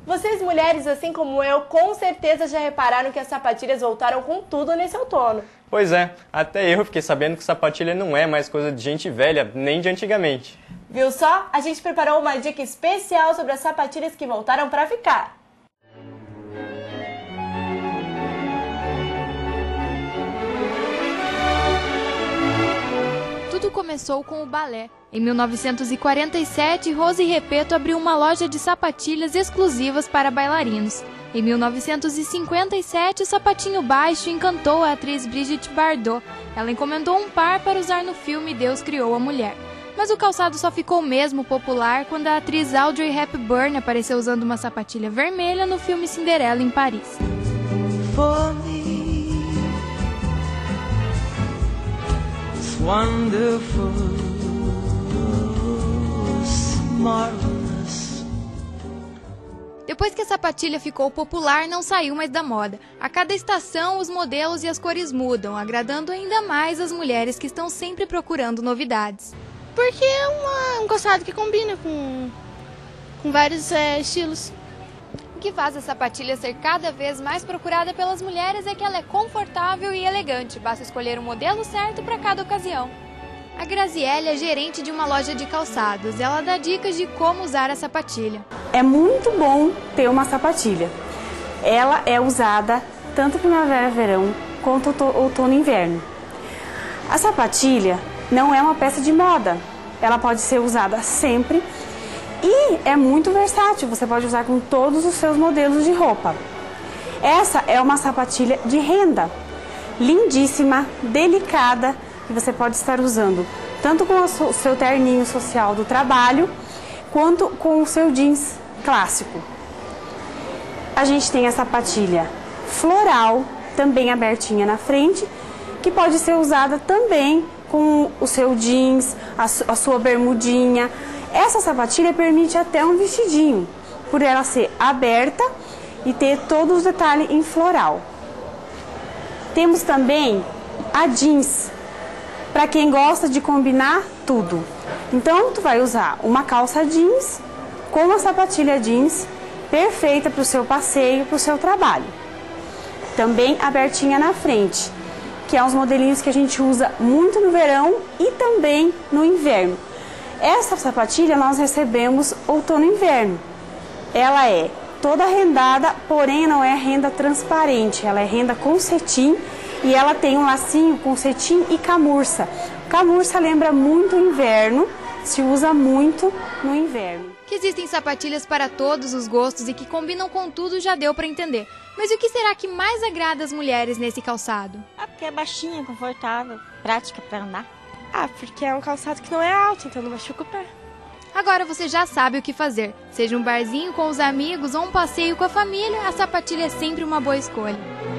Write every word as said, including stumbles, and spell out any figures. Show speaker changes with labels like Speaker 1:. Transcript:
Speaker 1: Vocês mulheres, assim como eu, com certeza já repararam que as sapatilhas voltaram com tudo nesse outono.
Speaker 2: Pois é, até eu fiquei sabendo que sapatilha não é mais coisa de gente velha, nem de antigamente.
Speaker 1: Viu só? A gente preparou uma dica especial sobre as sapatilhas que voltaram pra ficar.
Speaker 3: Tudo começou com o balé. Em mil novecentos e quarenta e sete, Rose Repetto abriu uma loja de sapatilhas exclusivas para bailarinos. Em mil novecentos e cinquenta e sete, o sapatinho baixo encantou a atriz Brigitte Bardot. Ela encomendou um par para usar no filme Deus Criou a Mulher. Mas o calçado só ficou mesmo popular quando a atriz Audrey Hepburn apareceu usando uma sapatilha vermelha no filme Cinderela em Paris.
Speaker 4: For me, it's wonderful, it's marvelous.
Speaker 3: Depois que a sapatilha ficou popular, não saiu mais da moda. A cada estação, os modelos e as cores mudam, agradando ainda mais as mulheres que estão sempre procurando novidades.
Speaker 5: Porque é uma, um calçado que combina com, com vários é, estilos.
Speaker 3: O que faz a sapatilha ser cada vez mais procurada pelas mulheres é que ela é confortável e elegante. Basta escolher o modelo certo para cada ocasião. A Graziele é gerente de uma loja de calçados. Ela dá dicas de como usar a sapatilha.
Speaker 6: É muito bom ter uma sapatilha. Ela é usada tanto primavera, verão, quanto outono e inverno. A sapatilha não é uma peça de moda. Ela pode ser usada sempre e é muito versátil. Você pode usar com todos os seus modelos de roupa. Essa é uma sapatilha de renda, lindíssima, delicada, que você pode estar usando tanto com o seu terninho social do trabalho, quanto com o seu jeans clássico. A gente tem a sapatilha floral, também abertinha na frente, que pode ser usada também com o seu jeans, a, a sua bermudinha. Essa sapatilha permite até um vestidinho, por ela ser aberta e ter todos os detalhes em floral. Temos também a jeans, para quem gosta de combinar tudo. Então, tu vai usar uma calça jeans com uma sapatilha jeans, perfeita para o seu passeio, para o seu trabalho. Também abertinha na frente, que é uns modelinhos que a gente usa muito no verão e também no inverno. Essa sapatilha nós recebemos outono e inverno. Ela é toda rendada, porém não é renda transparente, ela é renda com cetim e ela tem um lacinho com cetim e camurça. Camurça lembra muito o inverno, se usa muito no inverno.
Speaker 3: Que existem sapatilhas para todos os gostos e que combinam com tudo já deu para entender. Mas o que será que mais agrada as mulheres nesse calçado?
Speaker 7: Ah, porque é baixinha, confortável, prática para andar. Ah, porque é um calçado que não é alto, então não machuca o pé.
Speaker 3: Agora você já sabe o que fazer. Seja um barzinho com os amigos ou um passeio com a família, a sapatilha é sempre uma boa escolha.